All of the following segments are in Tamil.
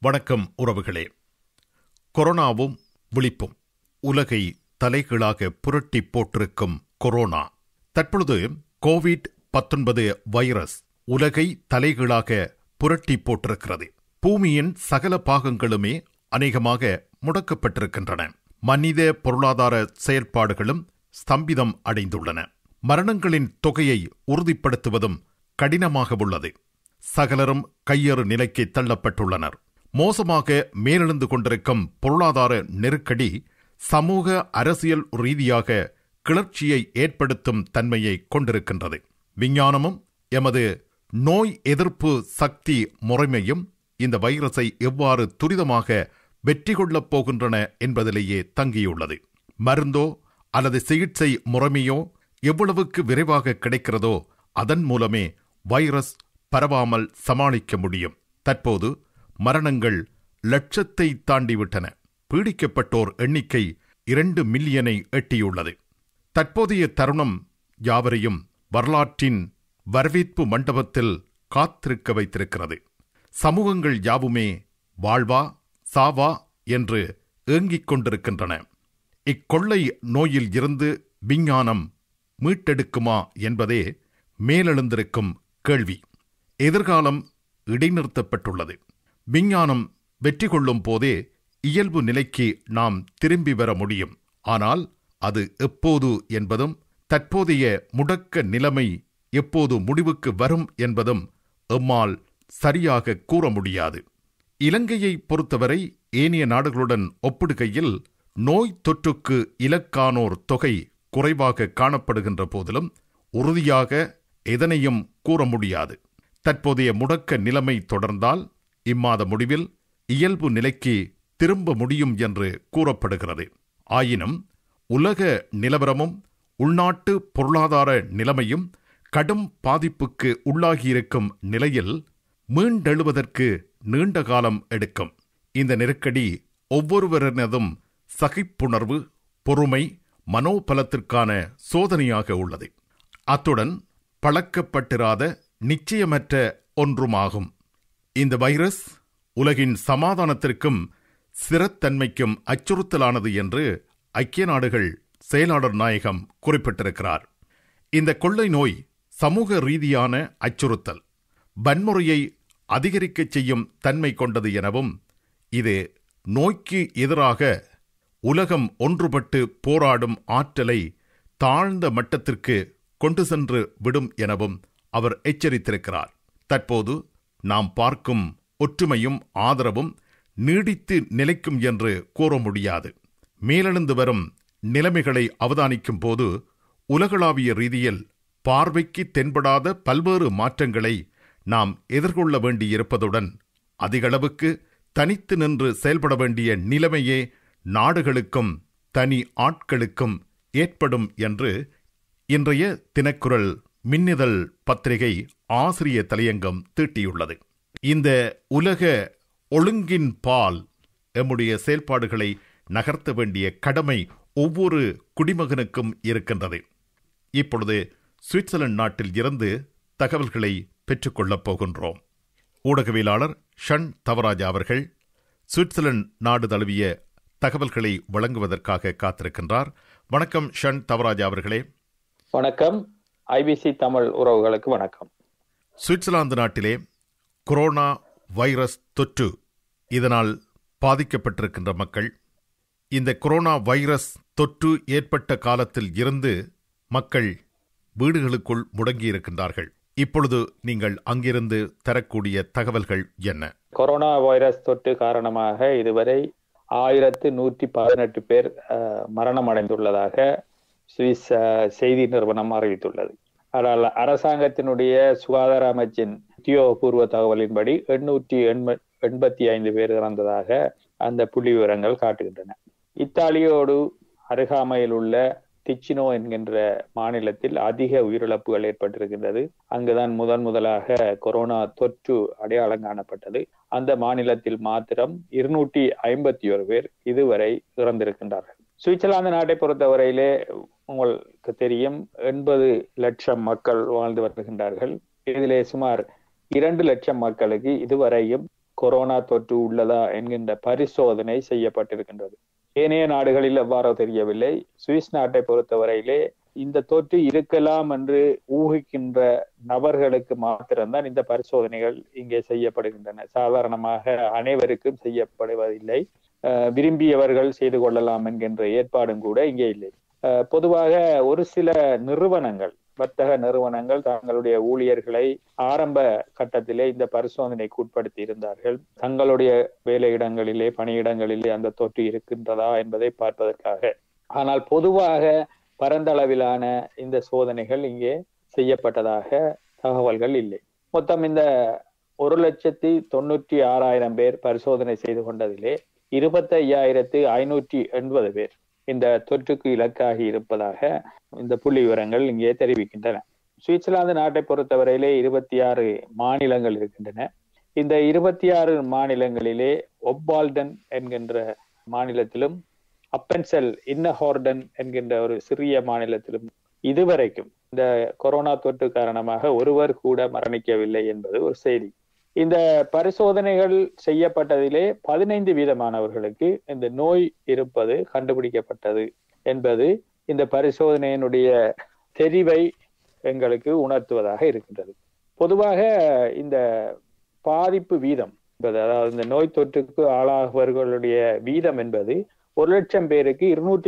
வணக்கம் உறவுகளே. கொரோனாவும் விழிப்பும் உலகை தலைகீழாக புரட்டி போட்டிருக்கும் கொரோனா தற்பொழுது கோவிட்-19 வைரஸ் உலகை தலைகீழாக புரட்டி போட்டிருக்கிறது. பூமியின் சகல பாகங்களுமே அநேகமாக முடக்கப்பட்டிருக்கின்றன. மனித பொருளாதார செயல்பாடுகளும் ஸ்தம்பிதம் அடைந்துள்ளன. மரணங்களின் தொகையை உறுதிப்படுத்துவதும் கடினமாக உள்ளது. சகலரும் கையறு நிலைக்கு தள்ளப்பட்டுள்ளனர். மோசமாக மேலெழுந்து கொண்டிருக்கும் பொருளாதார நெருக்கடி சமூக அரசியல் ரீதியாக கிளர்ச்சியை ஏற்படுத்தும் தன்மையை கொண்டிருக்கின்றது. விஞ்ஞானமும் எமது நோய் எதிர்ப்பு சக்தி முறைமையும் இந்த வைரஸை எவ்வாறு துரிதமாக வெற்றி கொள்ளப் போகின்றன என்பதிலேயே தங்கியுள்ளது. மருந்தோ அல்லது சிகிச்சை முறைமையோ எவ்வளவுக்கு விரைவாக கிடைக்கிறதோ அதன் மூலமே வைரஸ் பரவாமல் சமாளிக்க முடியும். தற்போது மரணங்கள் லட்சத்தை தாண்டிவிட்டன. பீடிக்கப்பட்டோர் எண்ணிக்கை 2 மில்லியனை எட்டியுள்ளது. தற்போதைய தருணம் யாவரையும் வரலாற்றின் வரவேற்பு மண்டபத்தில் காத்திருக்க வைத்திருக்கிறது. சமூகங்கள் யாவுமே வாழ்வா சாவா என்று ஏங்கிக் கொண்டிருக்கின்றன. இக்கொள்ளை நோயில் இருந்து விஞ்ஞானம் மீட்டெடுக்குமா என்பதே மேலெழுந்திருக்கும் கேள்வி. எதிர்காலம் இடைநிறுத்தப்பட்டுள்ளது. விஞ்ஞானம் வெற்றி கொள்ளும் போதே இயல்பு நிலைக்கு நாம் திரும்பி வர முடியும். ஆனால் அது எப்போது என்பதும் தற்போதைய முடக்க நிலைமை எப்போது முடிவுக்கு வரும் என்பதும் எம்மால் சரியாக கூற முடியாது. இலங்கையை பொறுத்தவரை ஏனைய நாடுகளுடன் ஒப்பிடுகையில் நோய் தொற்றுக்கு இலக்கானோர் தொகை குறைவாக காணப்படுகின்ற போதிலும் உறுதியாக எதனையும் கூற முடியாது. தற்போதைய முடக்க நிலைமை தொடர்ந்தால் இம்மாத முடிவில் இயல்பு நிலைக்கு திரும்ப முடியும் என்று கூறப்படுகிறது. ஆயினும் உலக நிலவரமும் உள்நாட்டு பொருளாதார நிலைமையும் கடும் பாதிப்புக்கு உள்ளாகியிருக்கும் நிலையில் மீண்டெழுவதற்கு நீண்ட காலம் எடுக்கும். இந்த நெருக்கடி ஒவ்வொருவரினதும் சகிப்புணர்வு, பொறுமை, மனோபலத்திற்கான சோதனையாக உள்ளது. அத்துடன் பழக்கப்பட்டிராத நிச்சயமற்ற ஒன்றுமாகும். இந்த வைரஸ் உலகின் சமாதானத்திற்கும் ஸ்திரத்தன்மைக்கும் அச்சுறுத்தலானது என்று ஐக்கிய நாடுகள் செயலாளர் நாயகம் குறிப்பிட்டிருக்கிறார். இந்த கொள்ளை நோய் சமூக ரீதியான அச்சுறுத்தல், வன்முறையை அதிகரிக்கச் செய்யும் தன்மை கொண்டது எனவும் இது நோய்க்கு எதிராக உலகம் ஒன்றுபட்டு போராடும் ஆற்றலை தாழ்ந்த மட்டத்திற்கு கொண்டு சென்று விடும் எனவும் அவர் எச்சரித்திருக்கிறார். தற்போது நாம் பார்க்கும் ஒற்றுமையும் ஆதரவும் நீடித்து நிலைக்கும் என்று கூற முடியாது. மேலெழுந்து வரும் நிலைமைகளை அவதானிக்கும் போது உலகளாவிய ரீதியில் பார்வைக்கு தென்படாத பல்வேறு மாற்றங்களை நாம் எதிர்கொள்ள வேண்டியிருப்பதுடன் அதிகளவுக்கு தனித்து நின்று செயல்பட வேண்டிய நிலைமையே நாடுகளுக்கும் தனி ஆட்களுக்கும் ஏற்படும் என்று இன்றைய தினக்குரல் மின்னிதழ் பத்திரிகை ஆசிரிய தலையங்கம் தீட்டியுள்ளது. இந்த உலக ஒழுங்கின் பால் எம்முடைய செயல்பாடுகளை நகர்த்த வேண்டிய கடமை ஒவ்வொரு குடிமகனுக்கும் இருக்கின்றது. இப்பொழுது சுவிட்சர்லாந்து நாட்டில் இருந்து தகவல்களை பெற்றுக்கொள்ளப் போகின்றோம். ஊடகவியலாளர் ஷன் தவராஜா அவர்கள் சுவிட்சர்லாந்து நாடு தழுவிய தகவல்களை வழங்குவதற்காக காத்திருக்கின்றார். வணக்கம் ஷன் தவராஜா அவர்களே. வணக்கம். ஐபிசி தமிழ் உறவுகளுக்கு வணக்கம். சுவிட்சர்லாந்து நாட்டிலே கொரோனா வைரஸ் தொற்று இதனால் பாதிக்கப்பட்டிருக்கின்ற மக்கள், இந்த கொரோனா வைரஸ் தொற்று ஏற்பட்ட காலத்தில் இருந்து மக்கள் வீடுகளுக்குள் முடங்கியிருக்கின்றார்கள். இப்பொழுது நீங்கள் அங்கிருந்து தரக்கூடிய தகவல்கள் என்ன? கொரோனா வைரஸ் தொற்று காரணமாக இதுவரை 1118 பேர் மரணம் அடைந்துள்ளதாக சுவிஸ் செய்தி நிறுவனம் அறிவித்துள்ளது. ஆனால் அரசாங்கத்தினுடைய சுகாதார அமைச்சின் உத்தியோகபூர்வ தகவலின்படி 885 பேர் இறந்ததாக அந்த புள்ளி விவரங்கள் காட்டுகின்றன. இத்தாலியோடு அருகாமையில் உள்ள டிச்சினோ என்கின்ற மாநிலத்தில் அதிக உயிரிழப்புகள் ஏற்பட்டிருக்கின்றது. அங்குதான் முதலாக கொரோனா தொற்று அடையாளம் காணப்பட்டது. அந்த மாநிலத்தில் மாத்திரம் 251 பேர் இதுவரை இறந்திருக்கின்றார்கள். சுவிட்சர்லாந்து நாட்டை பொறுத்தவரையிலே உங்களுக்கு தெரியும், 80 லட்சம் மக்கள் வாழ்ந்து வருகின்றார்கள். இதிலே சுமார் 2 லட்சம் மக்களுக்கு இதுவரையும் கொரோனா தொற்று உள்ளதா என்கின்ற பரிசோதனை செய்யப்பட்டிருக்கின்றது. ஏனைய நாடுகளில் எவ்வாறோ தெரியவில்லை. சுவிஸ் நாட்டை பொறுத்தவரையிலே இந்த தொற்று இருக்கலாம் என்று ஊகிக்கின்ற நபர்களுக்கு மாத்திரம்தான் இந்த பரிசோதனைகள் இங்கே செய்யப்படுகின்றன. சாதாரணமாக அனைவருக்கும் செய்யப்படுவதில்லை. விரும்பியவர்கள் செய்து கொள்ளலாம் என்கின்ற ஏற்பாடும் கூட இங்கே இல்லை. பொதுவாக ஒரு சில நிறுவனங்கள், வர்த்தக நிறுவனங்கள் தங்களுடைய ஊழியர்களை ஆரம்ப கட்டத்திலே இந்த பரிசோதனைக்கு உட்படுத்தி இருந்தார்கள். தங்களுடைய வேலையிடங்களிலே, பணியிடங்களிலே அந்த தொற்று இருக்கின்றதா என்பதை பார்ப்பதற்காக. ஆனால் பொதுவாக பரந்தளவிலான இந்த சோதனைகள் இங்கே செய்யப்பட்டதாக தகவல்கள் இல்லை. மொத்தம் இந்த 1,96,000 பேர் பரிசோதனை செய்து கொண்டதிலே 25,580 பேர் இந்த தொற்றுக்கு இலக்காகி இருப்பதாக இந்த புள்ளி விவரங்கள் இங்கே தெரிவிக்கின்றன. சுவிட்சர்லாந்து நாட்டை பொறுத்தவரையிலே 26 மாநிலங்கள் இருக்கின்றன. இந்த 26 மாநிலங்களிலே ஒப்பால்டன் என்கின்ற மாநிலத்திலும் அப்பென்செல் இன்னஹோர்டன் என்கின்ற ஒரு சிறிய மாநிலத்திலும் இதுவரைக்கும் இந்த கொரோனா தொற்று காரணமாக ஒருவர் கூட மரணிக்கவில்லை என்பது ஒரு செய்தி. இந்த பரிசோதனைகள் செய்யப்பட்டதிலே 15% இந்த நோய் இருப்பது கண்டுபிடிக்கப்பட்டது என்பது இந்த பரிசோதனையினுடைய தெரிவை எங்களுக்கு உணர்த்துவதாக இருக்கின்றது. பொதுவாக இந்த பாதிப்பு வீதம் என்பது, அதாவது இந்த நோய் தொற்றுக்கு ஆளாகுவர்களுடைய வீதம் என்பது 1,00,000 பேருக்கு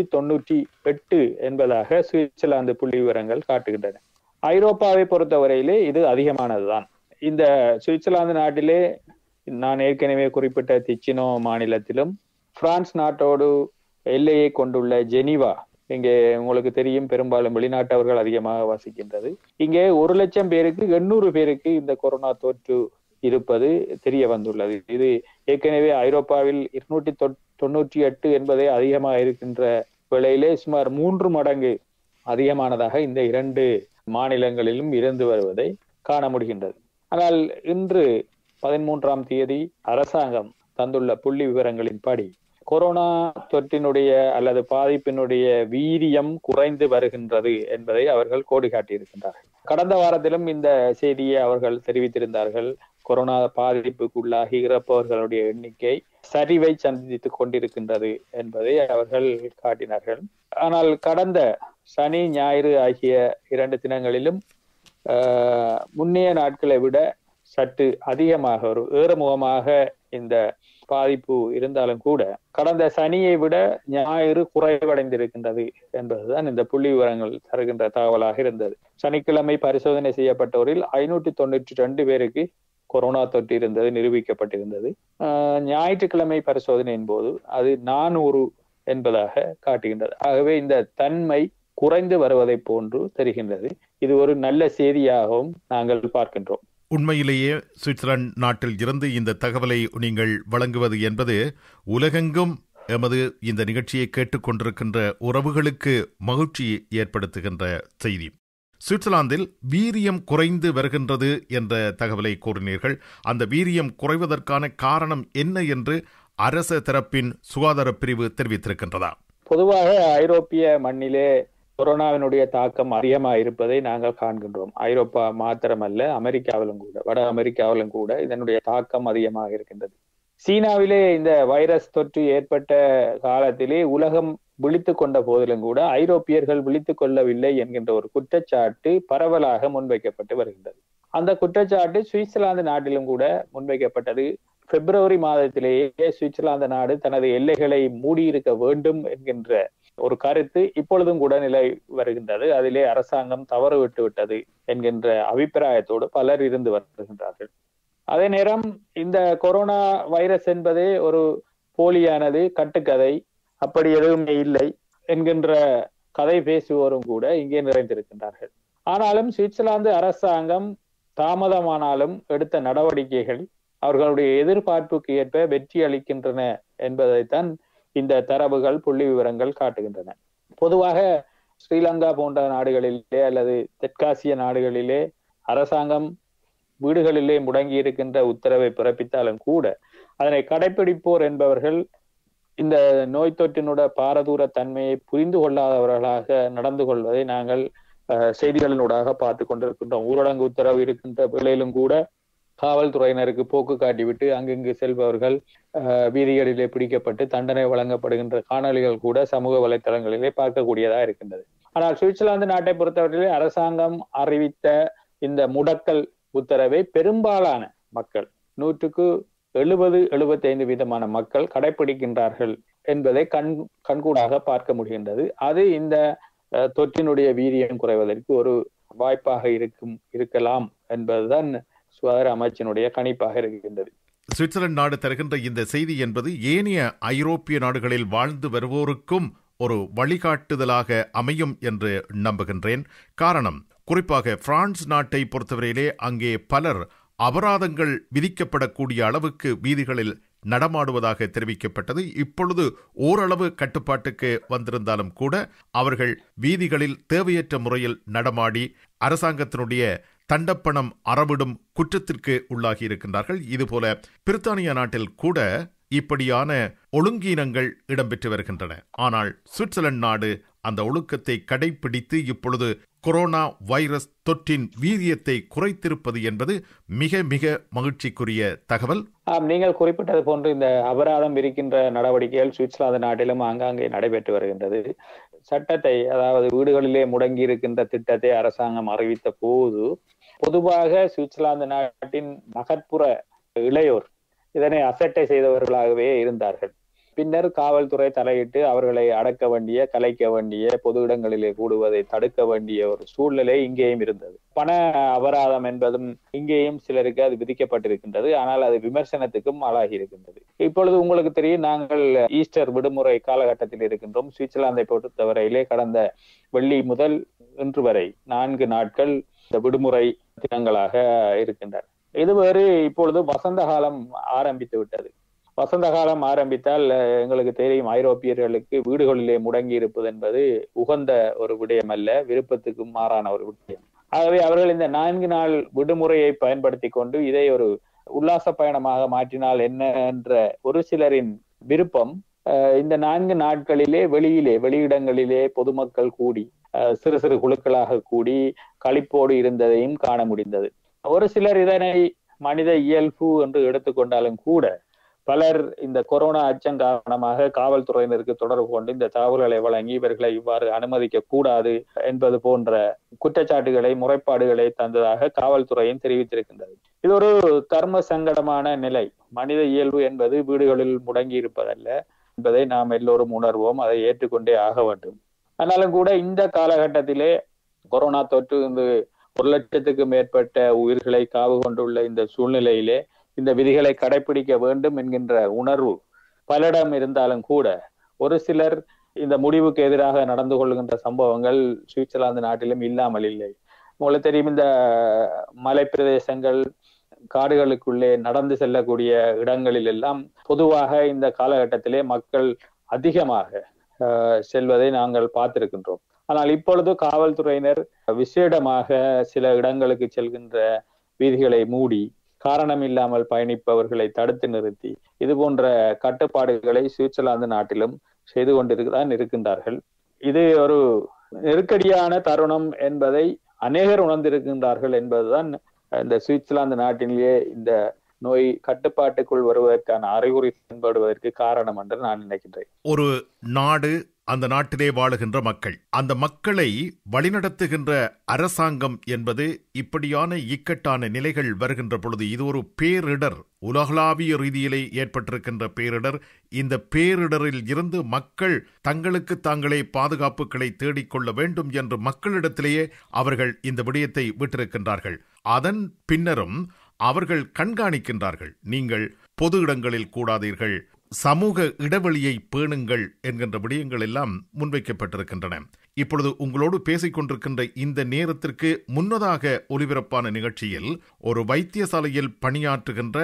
298 என்பதாக சுவிட்சர்லாந்து புள்ளி விவரங்கள் காட்டுகின்றன. ஐரோப்பாவை பொறுத்தவரையிலே இது அதிகமானதுதான். இந்த சுவிட்சர்லாந்து நாட்டிலே நான் ஏற்கனவே குறிப்பிட்ட திச்சினோ மாநிலத்திலும், பிரான்ஸ் நாட்டோடு எல்லையை கொண்டுள்ள ஜெனீவா, இங்கே உங்களுக்கு தெரியும் பெரும்பாலும் வெளிநாட்டவர்கள் அதிகமாக வசிக்கின்றது. இங்கே 1,00,000 பேருக்கு 800 பேருக்கு இந்த கொரோனா தொற்று இருப்பது தெரிய வந்துள்ளது. இது ஏற்கனவே ஐரோப்பாவில் 298 என்பதே அதிகமாக இருக்கின்ற வேளையிலே சுமார் 3 மடங்கு அதிகமானதாக இந்த 2 மாநிலங்களிலும் இருந்து வருவதை காண முடிகின்றது. ஆனால் இன்று 13ஆம் தேதி அரசாங்கம் தந்துள்ள புள்ளி விவரங்களின்படி கொரோனா தொற்றினுடைய அல்லது பாதிப்பினுடைய வீரியம் குறைந்து வருகின்றது என்பதை அவர்கள் கோடி காட்டியிருக்கின்றார்கள். கடந்த வாரத்திலும் இந்த செய்தியை அவர்கள் தெரிவித்திருந்தார்கள். கொரோனா பாதிப்புக்குள்ளாகி இறப்பவர்களுடைய எண்ணிக்கை சரிவை சந்தித்துக் கொண்டிருக்கின்றது என்பதை அவர்கள் காட்டினார்கள். ஆனால் கடந்த சனி ஞாயிறு ஆகிய 2 தினங்களிலும் முன்னைய நாட்களை விட சற்று அதிகமாக ஒரு ஏறுமுகமாக இந்த பாதிப்பு இருந்தாலும் கூட கடந்த சனியை விட ஞாயிறு குறைவடைந்திருக்கின்றது என்பதுதான் இந்த புள்ளி விவரங்கள் தருகின்ற தகவலாக இருந்தது. சனிக்கிழமை பரிசோதனை செய்யப்பட்டவரில் 592 பேருக்கு கொரோனா தொற்று இருந்தது நிரூபிக்கப்பட்டிருந்தது. ஞாயிற்றுக்கிழமை பரிசோதனையின் போது அது 400 என்பதாக காட்டுகின்றது. ஆகவே இந்த தன்மை குறைந்து வருவதை போன்று தெரிகின்றது. இது ஒரு நல்ல செய்தியாகவும் நாங்கள் பார்க்கின்றோம். உண்மையிலேயே சுவிட்சர்லாந்து நாட்டில் இருந்து இந்த தகவலை நீங்கள் வழங்குவது என்பது உலகெங்கும் எமது இந்த நிகழ்ச்சியை கேட்டுக்கொண்டிருக்கின்ற உறவுகளுக்கு மகிழ்ச்சி ஏற்படுத்துகின்ற செய்தி. சுவிட்சர்லாந்தில் வீரியம் குறைந்து வருகின்றது என்ற தகவலை கூறினீர்கள். அந்த வீரியம் குறைவதற்கான காரணம் என்ன என்று அரச தரப்பின் சுகாதார பிரிவு தெரிவித்திருக்கின்றதா? பொதுவாக ஐரோப்பிய மண்ணிலே கொரோனாவினுடைய தாக்கம் அதிகமாக இருப்பதை நாங்கள் காண்கின்றோம். ஐரோப்பா மாத்திரமல்ல, அமெரிக்காவிலும் கூட, வட அமெரிக்காவிலும் கூட இதனுடைய தாக்கம் அதிகமாக இருக்கின்றது. சீனாவிலே இந்த வைரஸ் தொற்று ஏற்பட்ட காலத்திலே உலகம் விழித்துக் கொண்ட போதிலும் கூட ஐரோப்பியர்கள் விழித்துக் கொள்ளவில்லை என்கின்ற ஒரு குற்றச்சாட்டு பரவலாக முன்வைக்கப்பட்டு வருகின்றது. அந்த குற்றச்சாட்டு சுவிட்சர்லாந்து நாட்டிலும் கூட முன்வைக்கப்பட்டது. பிப்ரவரி மாதத்திலேயே சுவிட்சர்லாந்து நாடு தனது எல்லைகளை மூடியிருக்க வேண்டும் என்கின்ற ஒரு கருத்து இப்பொழுதும் கூட நிலை வருகின்றது. அதிலே அரசாங்கம் தவறு விட்டு விட்டது என்கின்ற அபிப்பிராயத்தோடு பலர் இருந்து வருகின்றார்கள். அதே நேரம் இந்த கொரோனா வைரஸ் என்பதே ஒரு போலியானது, கட்டுக்கதை, அப்படி எதுவுமே இல்லை என்கின்ற கதை பேசுவோரும் கூட இங்கே நிறைந்திருக்கின்றார்கள். ஆனாலும் சுவிட்சர்லாந்து அரசாங்கம் தாமதமானாலும் எடுத்த நடவடிக்கைகள் அவர்களுடைய எதிர்பார்ப்புக்கு ஏற்ப வெற்றி அளிக்கின்றன என்பதைத்தான் இந்த தரவுகள் புள்ளி விவரங்கள் காட்டுகின்றன. பொதுவாக ஸ்ரீலங்கா போன்ற நாடுகளிலே அல்லது தெற்காசிய நாடுகளிலே அரசாங்கம் வீடுகளிலே முடங்கி இருக்கின்ற உத்தரவை பிறப்பித்தாலும் கூட அதனை கடைபிடிப்போர் என்பவர்கள் இந்த நோய் தொற்றினுடைய பாரதூர தன்மையை புரிந்து கொள்ளாதவர்களாக நடந்து கொள்வதை நாங்கள் செய்திகளினூடாக பார்த்து கொண்டிருக்கின்றோம். ஊரடங்கு உத்தரவு இருக்கின்ற வேளையிலும் கூட காவல்துறையினருக்கு போக்கு காட்டிவிட்டு அங்கிங்கு செல்பவர்கள் வீதிகளிலே பிடிக்கப்பட்டு தண்டனை வழங்கப்படுகின்ற காணொலிகள் கூட சமூக வலைத்தளங்களிலே பார்க்கக்கூடியதா இருக்கின்றது. ஆனால் சுவிட்சர்லாந்து நாட்டை பொறுத்தவரையிலே அரசாங்கம் அறிவித்த இந்த முடக்கல் உத்தரவை பெரும்பாலான மக்கள் 70-75% மக்கள் கடைபிடிக்கின்றார்கள் என்பதை கண்கூடாக பார்க்க முடிகின்றது. அது இந்த தொற்றினுடைய வீரியம் குறைவதற்கு ஒரு வாய்ப்பாக இருக்கலாம் என்பதுதான் சுகாதார அமைச்சினுடைய கணிப்பாக இருக்கின்றது. சுவிட்சர்லாந்து நாடு தருகின்ற இந்த செய்தி என்பது ஏனைய ஐரோப்பிய நாடுகளில் வாழ்ந்து வருவோருக்கும் ஒரு வழிகாட்டுதலாக அமையும் என்று நம்புகின்றேன். காரணம், குறிப்பாக பிரான்ஸ் நாட்டை பொறுத்தவரையிலே அங்கே பலர் அபராதங்கள் விதிக்கப்படக்கூடிய அளவுக்கு வீதிகளில் நடமாடுவதாக தெரிவிக்கப்பட்டது. இப்பொழுது ஓரளவு கட்டுப்பாட்டுக்கு வந்திருந்தாலும் கூட அவர்கள் வீதிகளில் தேவையற்ற முறையில் நடமாடி அரசாங்கத்தினுடைய தண்டப்பணம் அறவிடும் குற்றத்திற்கு உள்ளாகி இருக்கின்றார்கள். இதுபோல பிரித்தானியா நாட்டில் கூட இப்படியான ஒழுங்கீனங்கள் இடம்பெற்று வருகின்றன. ஆனால் சுவிட்சர்லாந்து நாடு அந்த ஒழுக்கத்தை கடைபிடித்து இப்பொழுது கொரோனா வைரஸ் தொற்றின் வீரியத்தை குறைத்திருப்பது என்பது மிக மிக மகிழ்ச்சிக்குரிய தகவல். நீங்கள் குறிப்பிட்டது போன்று இந்த அபராதம் விதிக்கின்ற நடவடிக்கைகள் சுவிட்சர்லாந்து நாட்டிலும் ஆங்காங்கே நடைபெற்று வருகின்றது. சட்டத்தை, அதாவது வீடுகளிலே முடங்கி இருக்கின்ற திட்டத்தை அரசாங்கம் அறிவித்த போது பொதுவாக சுவிட்சர்லாந்து நாட்டின் நகர்ப்புற இளையோர் இதனை அசட்டை செய்தவர்களாகவே இருந்தார்கள். பின்னர் காவல்துறை தலையிட்டு அவர்களை அடக்க வேண்டிய, கலைக்க வேண்டிய, பொது இடங்களிலே கூடுவதை தடுக்க வேண்டிய ஒரு சூழ்நிலை இங்கேயும் இருந்தது. பண அபராதம் என்பதும் இங்கேயும் சிலருக்கு அது விதிக்கப்பட்டிருக்கின்றது. ஆனால் அது விமர்சனத்துக்கும் ஆளாகி இருக்கின்றது. இப்பொழுது உங்களுக்கு தெரியும், நாங்கள் ஈஸ்டர் விடுமுறை காலகட்டத்தில் இருக்கின்றோம். சுவிட்சர்லாந்தை பொறுத்தவரையிலே கடந்த வெள்ளி முதல் இன்று வரை 4 நாட்கள் இந்த விடுமுறை தினங்களாக இருக்கின்றன. இது வேறு இப்பொழுது வசந்த காலம் ஆரம்பித்து விட்டது. வசந்த காலம் ஆரம்பித்தால் எங்களுக்கு தெரியும், ஐரோப்பியர்களுக்கு வீடுகளிலே முடங்கி இருப்பது என்பது உகந்த ஒரு விடயம் அல்ல, விருப்பத்துக்கும் மாறான ஒரு விடயம். ஆகவே அவர்கள் இந்த 4 நாள் விடுமுறையை பயன்படுத்தி கொண்டு இதை ஒரு உல்லாச பயணமாக மாற்றினால் என்ன என்ற ஒரு சிலரின் விருப்பம் இந்த 4 நாட்களிலே வெளியிடங்களிலே பொதுமக்கள் கூடி சிறு சிறு குழுக்களாக கூடி களிப்போடு இருந்ததையும் காண முடிந்தது. ஒரு சிலர் இதனை மனித இயல்பு என்று எடுத்துக்கொண்டாலும் கூட பலர் இந்த கொரோனா அச்சம் காரணமாக காவல்துறையினருக்கு தொடர்பு கொண்டு இந்த தகவல்களை வழங்கி இவர்களை இவ்வாறு அனுமதிக்க கூடாது என்பது போன்ற குற்றச்சாட்டுகளை, முறைப்பாடுகளை தந்ததாக காவல்துறையும் தெரிவித்திருக்கின்றது. இது ஒரு தர்ம சங்கடமான நிலை. மனித இயல்பு என்பது வீடுகளில் முடங்கி இருப்பதல்ல என்பதை நாம் எல்லோரும் உணர்வோம். அதை ஏற்றுக்கொண்டே ஆக வேண்டும். ஆனாலும் கூட இந்த காலகட்டத்திலே கொரோனா தொற்று 1,00,000க்கும் மேற்பட்ட உயிர்களை காவு கொண்டுள்ள இந்த சூழ்நிலையிலே இந்த விதிகளை கடைபிடிக்க வேண்டும் என்கின்ற உணர்வு பலரிடம் இருந்தாலும் கூட ஒரு சிலர் இந்த முடிவுக்கு எதிராக நடந்து கொள்கின்ற சம்பவங்கள் சுவிட்சர்லாந்து நாட்டிலும் இல்லாமல் இல்லை. உங்களுக்கு தெரியும், இந்த மலை பிரதேசங்கள், காடுகளுக்குள்ளே நடந்து செல்லக்கூடிய இடங்களில் எல்லாம் பொதுவாக இந்த காலகட்டத்திலே மக்கள் அதிகமாக செல்வதை நாங்கள் பார்த்திருக்கின்றோம். ஆனால் இப்பொழுது காவல்துறையினர் விசேடமாக சில இடங்களுக்கு செல்கின்ற வீதிகளை மூடி காரணம் இல்லாமல் பயணிப்பவர்களை தடுத்து நிறுத்தி இது போன்ற கட்டுப்பாடுகளை சுவிட்சர்லாந்து நாட்டிலும் செய்து கொண்டிருக்தான் இருக்கின்றார்கள். இது ஒரு நெருக்கடியான தருணம் என்பதை அநேகர் உணர்ந்திருக்கின்றார்கள் என்பதுதான் இந்த சுவிட்சர்லாந்து நாட்டிலேயே இந்த நோய் கட்டுப்பாட்டுக்குள் வருவதற்கான அறிகுறி தென்படுவதற்கு காரணம் என்று நான் நினைக்கின்றேன். ஒரு நாடு, அந்த நாட்டிலே வாழுகின்ற மக்கள், அந்த மக்களை வழிநடத்துகின்ற அரசாங்கம் என்பது இப்படியான இக்கட்டான நிலைகள் வருகின்ற பொழுது இது ஒரு பேரிடர், உலகளாவிய ரீதியிலே ஏற்பட்டிருக்கின்ற பேரிடர். இந்த பேரிடரில் இருந்து மக்கள் தங்களுக்கு தாங்களே பாதுகாப்புகளை தேடிக்கொள்ள வேண்டும் என்று மக்களிடத்திலேயே அவர்கள் இந்த விடயத்தை விட்டிருக்கின்றார்கள். அதன் பின்னரும் அவர்கள் கண்காணிக்கின்றார்கள். நீங்கள் பொது இடங்களில் கூடாதீர்கள், சமூக இடைவெளியை பேணுங்கள் என்கின்ற விடயங்கள் எல்லாம் முன்வைக்கப்பட்டிருக்கின்றன. இப்பொழுது உங்களோடு பேசிக் கொண்டிருக்கின்ற இந்த நேரத்திற்கு முன்னதாக ஒலிபரப்பான நிகழ்ச்சியில் ஒரு வைத்தியசாலையில் பணியாற்றுகின்ற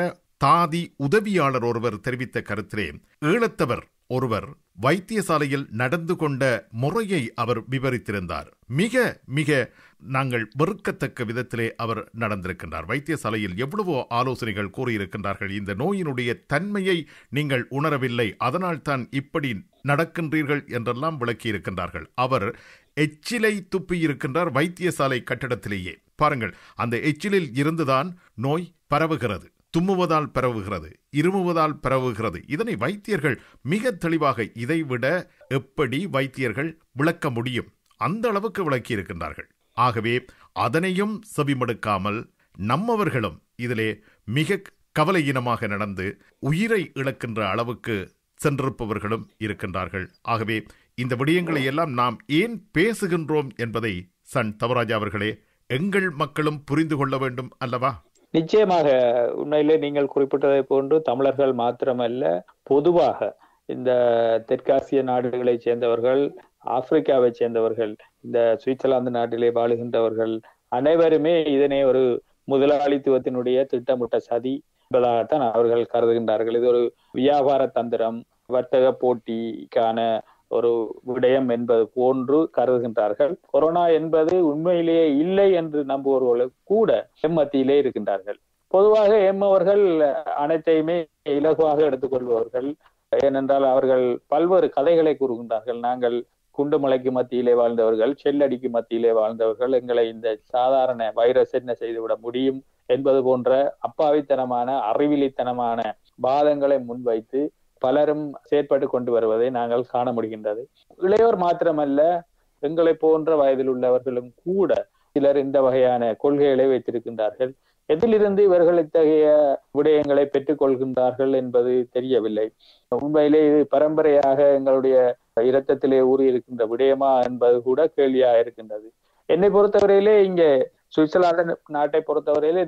தாதி உதவியாளர் ஒருவர் தெரிவித்த கருத்திலே ஈழத்தவர் ஒருவர் வைத்தியசாலையில் நடந்து கொண்ட முறையை அவர் விவரித்திருந்தார். மிக மிக நாங்கள் வெறுக்கத்தக்க விதத்திலே அவர் நடந்திருக்கின்றார். வைத்தியசாலையில் எவ்வளவோ ஆலோசனைகள் கூறியிருக்கின்றார்கள். இந்த நோயினுடைய தன்மையை நீங்கள் உணரவில்லை, அதனால் தான் இப்படி நடக்கின்றீர்கள் என்றெல்லாம் விளக்கியிருக்கின்றார்கள். அவர் எச்சிலை துப்பி இருக்கின்றார் வைத்தியசாலை கட்டடத்திலேயே. பாருங்கள், அந்த எச்சிலில் இருந்துதான் நோய் பரவுகிறது. தும்முவதால் பரவுகிறது, இருமுவதால் பரவுகிறது. இதனை வைத்தியர்கள் மிக தெளிவாக, இதைவிட எப்படி வைத்தியர்கள் விளக்க முடியும்? அந்த அளவுக்கு விளக்கி இருக்கின்றார்கள். ஆகவே அதனையும் செவிமடுக்காமல் நம்மவர்களும் இதிலே மிக கவலையினமாக நடந்து உயிரை இழக்கின்ற அளவுக்கு சென்றிருப்பவர்களும் இருக்கின்றார்கள். ஆகவே இந்த விடயங்களை எல்லாம் நாம் ஏன் பேசுகின்றோம் என்பதை சன் தவராஜா அவர்களே, எங்கள் மக்களும் புரிந்து கொள்ள வேண்டும் அல்லவா? நிச்சயமாக. உண்மையிலே நீங்கள் குறிப்பிட்டதை போன்று தமிழர்கள் மாத்திரமல்ல, பொதுவாக இந்த தெற்காசிய நாடுகளை சேர்ந்தவர்கள், ஆப்பிரிக்காவை சேர்ந்தவர்கள், இந்த சுவிட்சர்லாந்து நாட்டிலே வாழுகின்றவர்கள் அனைவருமே இதனை ஒரு முதலாளித்துவத்தினுடைய திட்டமிட்ட சதி என்பதாகத்தான் அவர்கள் கருதுகின்றார்கள். இது ஒரு வியாபார தந்திரம், வர்த்தக போட்டிக்கான ஒரு விடயம் என்பது போன்று கருதுகின்றார்கள். கொரோனா என்பது உண்மையிலேயே இல்லை என்று நம்புவர்கள் கூட எம்மத்தியிலே இருக்கின்றார்கள். பொதுவாக எம்மவர்கள் அனைத்தையுமே இலகுவாக எடுத்துக்கொள்பவர்கள். ஏனென்றால் அவர்கள் பல்வேறு கதைகளை கூறுகின்றார்கள். நாங்கள் குண்டுமலைக்கு மத்தியிலே வாழ்ந்தவர்கள், செல்லடிக்கு மத்தியிலே வாழ்ந்தவர்கள், எங்களை இந்த சாதாரண வைரஸ் என்ன செய்துவிட முடியும் என்பது போன்ற அப்பாவித்தனமான அறிவிலித்தனமான வாதங்களை முன்வைத்து பலரும் செயற்பட்டு கொண்டு வருவதை நாங்கள் காண முடிகின்றது. இளையோர் மாத்திரமல்ல, எங்களை போன்ற வயதில் உள்ளவர்களும் கூட சிலர் இந்த வகையான கொள்கைகளை வைத்திருக்கின்றார்கள். எதிலிருந்து இவர்கள் இத்தகைய விடயங்களை பெற்றுக் கொள்கின்றார்கள் என்பது தெரியவில்லை. உண்மையிலே இது பரம்பரையாக எங்களுடைய இரத்தத்திலே ஊறி இருக்கின்ற விடயமா என்பது கூட கேள்வியாக இருக்கின்றது. என்னை பொறுத்தவரையிலே இங்கே சுவிட்சர்லாந்து நாட்டை பொறுத்தவரையிலே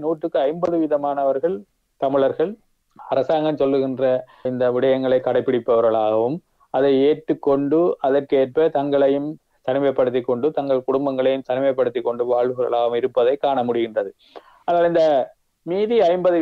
150% தமிழர்கள் அரசாங்கம் சொல்லுகின்ற இந்த விடயங்களை கடைபிடிப்பவர்களாகவும் அதை ஏற்றுக்கொண்டு அதற்கேற்ப தங்களையும் தனிமைப்படுத்தி கொண்டு தங்கள் குடும்பங்களையும் தனிமைப்படுத்தி கொண்டு வாழ்வுகளாகவும் இருப்பதை காண முடிகின்றது. ஆனால் இந்த மீதி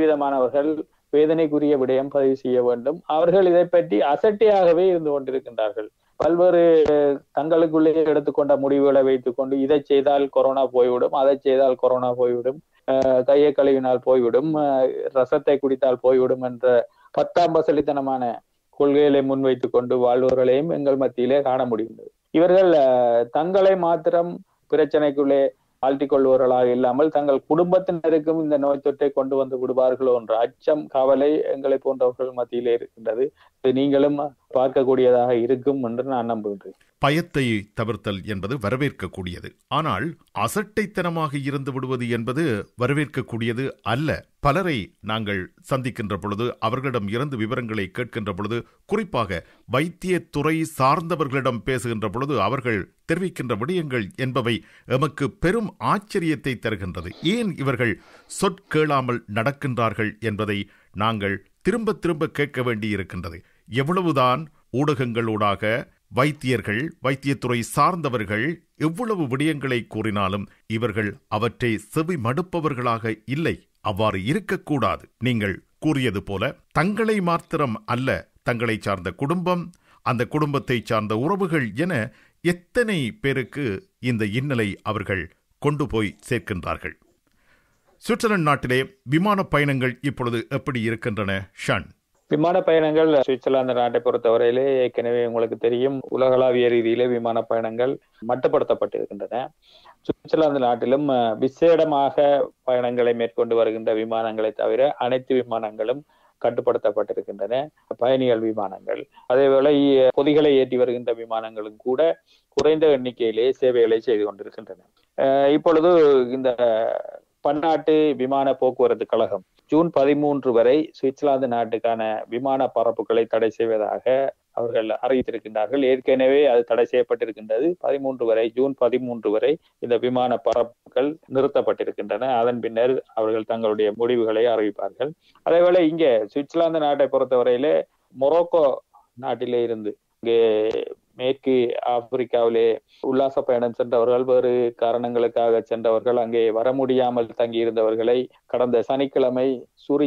50% வேதனைக்குரிய விடயம் பதிவு செய்ய வேண்டும். அவர்கள் இதை பற்றி அசட்டையாகவே இருந்து கொண்டிருக்கின்றார்கள். பல்வேறு தங்களுக்குள்ளே எடுத்துக்கொண்ட முடிவுகளை வைத்துக் கொண்டு இதை செய்தால் கொரோனா போய்விடும், அதை செய்தால் கொரோனா போய்விடும், கையை கழுவினால் போய்விடும், ரசத்தை குடித்தால் போய்விடும் என்ற 10ஆம் பசலித்தனமான கொள்கைகளை முன்வைத்துக் கொண்டு வாழ்வர்களையும் எங்கள் மத்தியிலே காண முடிகின்றது. இவர்கள் தங்களை மாத்திரம் பிரச்சனைக்குள்ளே ஆழ்த்திக் கொள்வர்களாக இல்லாமல் தங்கள் குடும்பத்தினருக்கும் இந்த நோய் தொற்றை கொண்டு வந்து விடுவார்களோ என்ற அச்சம், கவலை எங்களை போன்றவர்கள் மத்தியிலே இருக்கின்றது. நீங்களும் பார்க்கக்கூடியதாக இருக்கும் என்று நான் நம்புகின்றேன். பயத்தை தவிர்த்தல் என்பது வரவேற்கக்கூடியது. ஆனால் அசட்டைத்தனமாக இருந்து விடுவது என்பது வரவேற்கக்கூடியது அல்ல. பலரை நாங்கள் சந்திக்கின்ற பொழுது, அவர்களிடம் இருந்து விவரங்களை கேட்கின்ற பொழுது, குறிப்பாக வைத்தியத்துறை சார்ந்தவர்களிடம் பேசுகின்ற பொழுது அவர்கள் தெரிவிக்கின்ற விடயங்கள் என்பவை எமக்கு பெரும் ஆச்சரியத்தை தருகின்றது. ஏன் இவர்கள் சொற்கேளாமல் நடக்கின்றார்கள் என்பதை நாங்கள் திரும்ப திரும்ப கேட்க வேண்டி இருக்கின்றது. எவ்வளவுதான் ஊடகங்களூடாக வைத்தியர்கள், வைத்தியத்துறை சார்ந்தவர்கள் எவ்வளவு விடயங்களை கூறினாலும் இவர்கள் அவற்றை செவி மடுப்பவர்களாக இல்லை. அவ்வாறு இருக்கக்கூடாது. நீங்கள் கூறியது போல தங்களை மாத்திரம் அல்ல, தங்களை சார்ந்த குடும்பம், அந்த குடும்பத்தை சார்ந்த உறவுகள் என எத்தனை பேருக்கு இந்த இன்னலை அவர்கள் கொண்டு போய் சேர்க்கின்றார்கள். சுவிட்சர்லாந்து நாட்டிலே விமான பயணங்கள் இப்பொழுது எப்படி இருக்கின்றன ஷான்? விமான பயணங்கள் சுவிட்சர்லாந்து நாட்டை பொறுத்தவரையிலே ஏற்கனவே உங்களுக்கு தெரியும், உலகளாவிய ரீதியிலே விமான பயணங்கள் மட்டுப்படுத்தப்பட்டிருக்கின்றன. சுவிட்சர்லாந்து நாட்டிலும் விசேடமாக பயணங்களை மேற்கொண்டு வருகின்ற விமானங்களை தவிர அனைத்து விமானங்களும் கட்டுப்படுத்தப்பட்டிருக்கின்றன. பயணிகள் விமானங்கள், அதேவேளை பொதிகளை ஏற்றி வருகின்ற விமானங்களும் கூட குறைந்த எண்ணிக்கையிலே சேவைகளை செய்து கொண்டிருக்கின்றன. இப்பொழுது இந்த பன்னாட்டு விமான போக்குவரத்து கழகம் ஜூன் 13 வரை சுவிட்சர்லாந்து நாட்டுக்கான விமான பரப்புகளை தடை செய்வதாக அவர்கள் அறிவித்திருக்கின்றார்கள். ஏற்கனவே அது தடை செய்யப்பட்டிருக்கின்றது. ஜூன் 13 வரை இந்த விமான பரப்புகள் நிறுத்தப்பட்டிருக்கின்றன. அதன் பின்னர் அவர்கள் தங்களுடைய முடிவுகளை அறிவிப்பார்கள். அதேவேளை இங்கே சுவிட்சர்லாந்து நாட்டை பொறுத்தவரையிலே மொரோக்கோ நாட்டிலே இருந்து இங்கே மேற்கு ஆப்பிரிக்காவிலே உல்லாச பயணம் சென்றவர்கள், வேறு காரணங்களுக்காக சென்றவர்கள், அங்கே வர முடியாமல் தங்கியிருந்தவர்களை கடந்த சனிக்கிழமை சூரிச்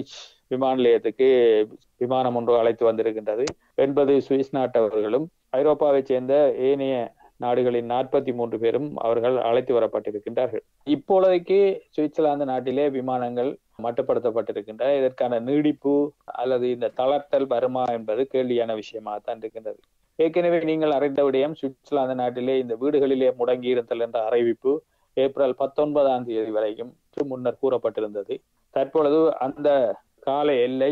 விமான நிலையத்துக்கு விமானம் ஒன்று அழைத்து வந்திருக்கின்றது. 80 சுவிஸ் நாட்டவர்களும் ஐரோப்பாவைச் சேர்ந்த ஏனைய நாடுகளின் 43 பேரும் அவர்கள் அழைத்து வரப்பட்டிருக்கின்றார்கள். இப்பொழுதைக்கு சுவிட்சர்லாந்து நாட்டிலே விமானங்கள் மட்டுப்படுத்தப்பட்டிருக்கின்றன. இதற்கான நீடிப்பு அல்லது இந்த தளர்த்தல் வருமா என்பது கேள்வியான விஷயமாகத்தான் இருக்கின்றது. ஏற்கனவே நீங்கள் அறிந்த விடயம், சுவிட்சர்லாந்து நாட்டிலே இந்த வீடுகளிலே முடங்கி இருத்தல் என்ற அறிவிப்பு ஏப்ரல் 19ஆம் தேதி வரைக்கும் முன்னர் கூறப்பட்டிருந்தது. தற்பொழுது அந்த கால எல்லை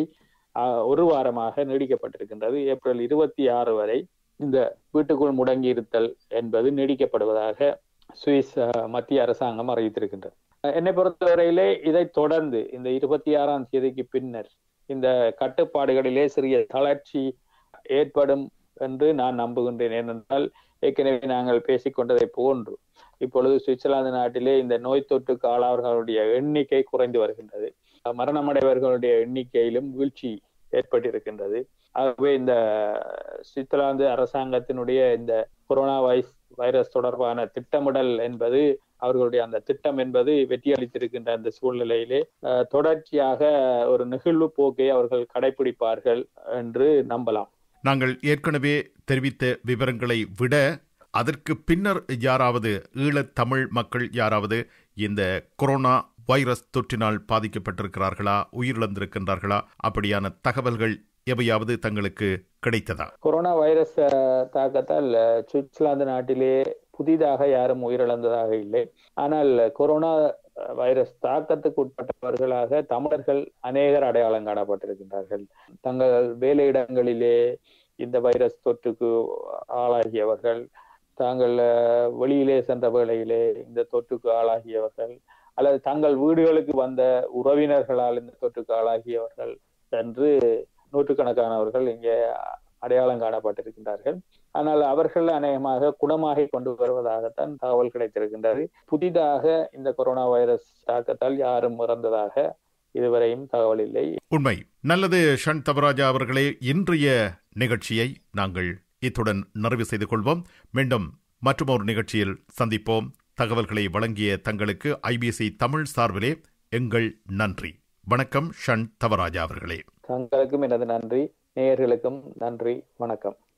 ஒரு வாரமாக நீடிக்கப்பட்டிருக்கின்றது. ஏப்ரல் 26 வரை இந்த வீட்டுக்குள் முடங்கி இருத்தல் என்பது நீடிக்கப்படுவதாக சுவிஸ் மத்திய அரசாங்கம் அறிவித்திருக்கின்றது. என்னை பொறுத்தவரையிலே இதை தொடர்ந்து இந்த 26ஆம் தேதிக்கு பின்னர் இந்த கட்டுப்பாடுகளிலே சிறிய தளர்ச்சி ஏற்படும் என்று நான் நம்புகின்றேன். ஏனென்றால் ஏற்கனவே நாங்கள் பேசிக்கொண்டதை போன்று இப்பொழுது சுவிட்சர்லாந்து நாட்டிலே இந்த நோய் தொற்றுக்கு ஆளாளர்களுடைய எண்ணிக்கை குறைந்து வருகின்றது. மரணமடைவர்களுடைய எண்ணிக்கையிலும் வீழ்ச்சி ஏற்பட்டிருக்கின்றது. ஆகவே இந்த சுவிட்சர்லாந்து அரசாங்கத்தினுடைய இந்த கொரோனா வைரஸ் தொடர்பான திட்டமிடல் என்பது, அவர்களுடைய அந்த திட்டம் என்பது வெற்றியளித்திருக்கின்ற அந்த சூழ்நிலையிலே தொடர்ச்சியாக ஒரு நெகிழ்வு போக்கை அவர்கள் கடைபிடிப்பார்கள் என்று நம்பலாம். நாங்கள் ஏற்கனவே தெரிவித்த விவரங்களை விட அதற்கு பின்னர் யாராவது ஈழத் தமிழ் மக்கள் யாராவது இந்த கொரோனா வைரஸ் தொற்றினால் பாதிக்கப்பட்டிருக்கிறார்களா, உயிரிழந்திருக்கின்றார்களா, அப்படியான தகவல்கள் எவையாவது தங்களுக்கு கிடைத்ததா? கொரோனா வைரஸ் தாக்கத்தால் சுவிட்சர்லாந்து நாட்டிலே புதிதாக யாரும் உயிரிழந்ததாக இல்லை. ஆனால் கொரோனா வைரஸ் தாக்கத்துக்கு உட்பட்டவர்களாக தமிழர்கள் அநேகர் அடையாளம் காணப்பட்டிருக்கின்றார்கள். தங்கள் வேலையிடங்களிலே இந்த வைரஸ் தொற்றுக்கு ஆளாகியவர்கள், தாங்கள் வெளியிலே சென்ற வேளையிலே இந்த தொற்றுக்கு ஆளாகியவர்கள், அல்லது தங்கள் வீடுகளுக்கு வந்த உறவினர்களால் இந்த தொற்றுக்கு ஆளாகியவர்கள் என்று நூற்றுக்கணக்கானவர்கள் இங்கே அடையாளம் காணப்பட்டிருக்கின்றார்கள். ஆனால் அவர்கள் அநேகமாக குணமாகி கொண்டு வருவதாகத்தான் தகவல் கிடைத்திருக்கின்றது. புதிதாக இந்த கொரோனா வைரஸ் தாக்கத்தால் யாரும் இறந்ததாக இதுவரையும் தகவல் இல்லை. உண்மை. நல்லது ஷன் தவராஜா அவர்களே, இன்றைய நிகழ்ச்சியை நாங்கள் இத்துடன் நிறைவு செய்து கொள்வோம். மீண்டும் மற்றொரு நிகழ்ச்சியில் சந்திப்போம். தகவல்களை வழங்கிய தங்களுக்கு ஐபிசி தமிழ் சார்பிலே எங்கள் நன்றி. வணக்கம் ஷன் தவராஜா அவர்களே. தங்களுக்கும் எனது நன்றி, நேயர்களுக்கும் நன்றி. வணக்கம்.